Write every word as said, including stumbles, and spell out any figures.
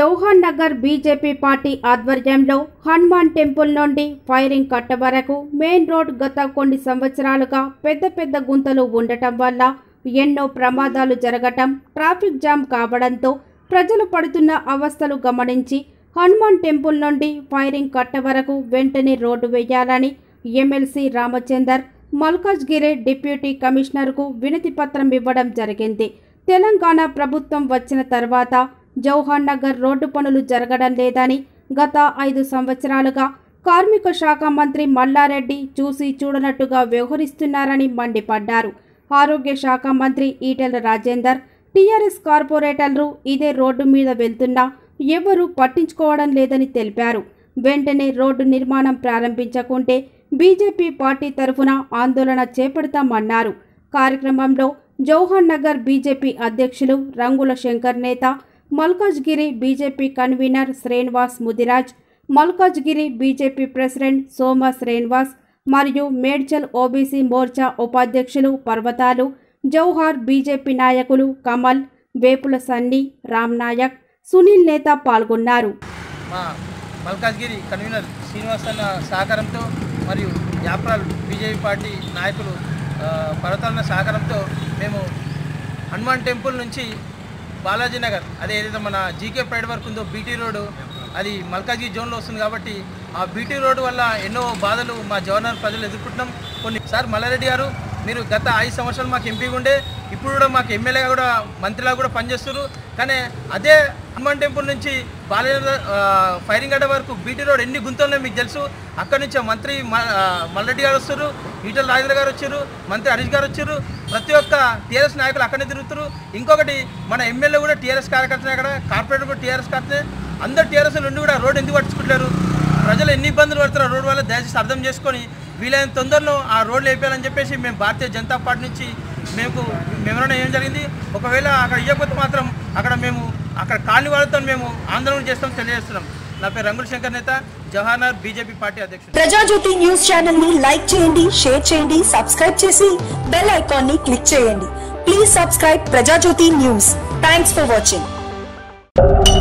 Jawahar Nagar BJP party ఆధ్వర్యంలో Hanuman temple నుండి firing కట్ట వరకు మెయిన్ రోడ్ గత కొన్ని సంవత్సరాలుగా పెద్ద పెద్ద గుంతలు ఉండటం వల్ల ఎన్నో ప్రమాదాలు జరగటం, ట్రాఫిక్ జామ్ కావడంతో ప్రజలు పడుతున్న అవస్థలు గమనించి హనుమాన్ టెంపుల్ నుండి ఫైరింగ్ కట్ట వరకు వెంటనే రోడ్డు వేయాలని ఎమ్మెల్సీ రామచందర్ మల్కాజ్గిరి డిప్యూటీ కమిషనర్కు వినతి పత్రం ఇవ్వడం జరిగింది. తెలంగాణ ప్రభుత్వం వచ్చిన తర్వాత జవహర్ నగర్ రోడ్డు పనులు జరగడం లేదని, గత ఐదు సంవత్సరాలుగా కార్మిక శాఖ మంత్రి మల్లారెడ్డి చూసి చూడనట్టుగా వ్యవహరిస్తున్నారని మండిపడ్డారు. ఆరోగ్య శాఖ మంత్రి ఈటెల రాజేందర్, టీఆర్ఎస్ కార్పొరేటర్లు ఇదే రోడ్డు మీద వెళ్తున్నా ఎవరూ పట్టించుకోవడం లేదని తెలిపారు. వెంటనే రోడ్డు నిర్మాణం ప్రారంభించకుంటే బీజేపీ పార్టీ తరఫున ఆందోళన చేపడతామన్నారు. కార్యక్రమంలో జవహర్ నగర్ బీజేపీ అధ్యక్షులు రంగుల శంకర్ నేత, Malkajgiri BJP convener Srinivas Mudiraj, Malkajgiri BJP president Soma Srinivas మరియు మేడ్చల్ ఓబీసీ మోర్చా ఉపాధ్యక్షులు పర్వతాలు, జవహర్ బీజేపీ నాయకులు కమల్, వేపుల సన్నీ, రామ్ నాయక్, సునీల్ నేత పాల్గొన్నారు. మా మల్కాజ్గిరి కన్వీనర్ శ్రీనివాస్ అన్న సహకారంతో మరియు యాప్రాల్ బీజేపీ పార్టీ నాయకులు పర్వతాల సహకారంతో మేము హనుమాన్ టెంపుల్ నుంచి బాలాజీ నగర్, అదే ఏదైతే మన జీకే ప్రైడ్ వరకు ఉందో బీటీ రోడ్డు, అది మల్కాజ్గిరి జోన్లో వస్తుంది కాబట్టి ఆ బీటీ రోడ్డు వల్ల ఎన్నో బాధలు మా జవహర్ ప్రజలు ఎదుర్కొంటున్నాం. కొన్ని సార్ మల్లారెడ్డి గారు, మీరు గత ఐదు సంవత్సరాలు మాకు ఎంపీగా ఉండే, ఇప్పుడు కూడా మాకు ఎమ్మెల్యేగా కూడా మంత్రిలా కూడా పనిచేస్తున్నారు. కానీ అదే హనుమాన్ టెంపుల్ నుంచి బాలాజీ ఫైరింగ్ గడ్డ వరకు బీటీ రోడ్ ఎన్ని గుంతలున్నాయో మీకు తెలుసు. అక్కడి నుంచి మంత్రి మల్లారెడ్డి గారు వస్తారు, ఈటెల రాజేందర్ గారు వచ్చారు, మంత్రి హరీష్ గారు వచ్చారు, ప్రతి ఒక్క టీఆర్ఎస్ నాయకులు అక్కడనే తిరుగుతారు. ఇంకొకటి మన ఎమ్మెల్యే కూడా టీఆర్ఎస్ కార్యకర్తనే, అక్కడ కార్పొరేటర్ కూడా టీఆర్ఎస్ కార్యకర్తనే. అందరు టీఆర్ఎస్ నుండి కూడా రోడ్డు ఎందుకు పట్టించుకుంటారు? ప్రజలు ఎన్ని ఇబ్బందులు పడుతున్నారు రోడ్డు వల్ల, దయచేసి అర్థం చేసుకొని వీలైన తొందరలో ఆ రోడ్లు వేయాలని చెప్పేసి మేము భారతీయ జనతా పార్టీ నుంచి మేము మెమోరాండం ఏం జరిగింది. ఒకవేళ అక్కడ ఇవ్వకపోతే మాత్రం అక్కడ మేము అక్కడ కాలనీ వాళ్ళతో మేము ఆందోళన చేస్తాం తెలియజేస్తున్నాం. నా పేరు రంగుల శంకర్ నేత, జవహర్ నగర్ బీజేపీ పార్టీ అధ్యక్షుడు. ప్రజాజ్యోతి న్యూస్ ఛానల్ ని లైక్ చేయండి, షేర్ చేయండి, సబ్స్క్రైబ్ చేసి బెల్ ఐకాన్ ని క్లిక్ చేయండి. Please subscribe Prajajyothi news. Thanks for watching.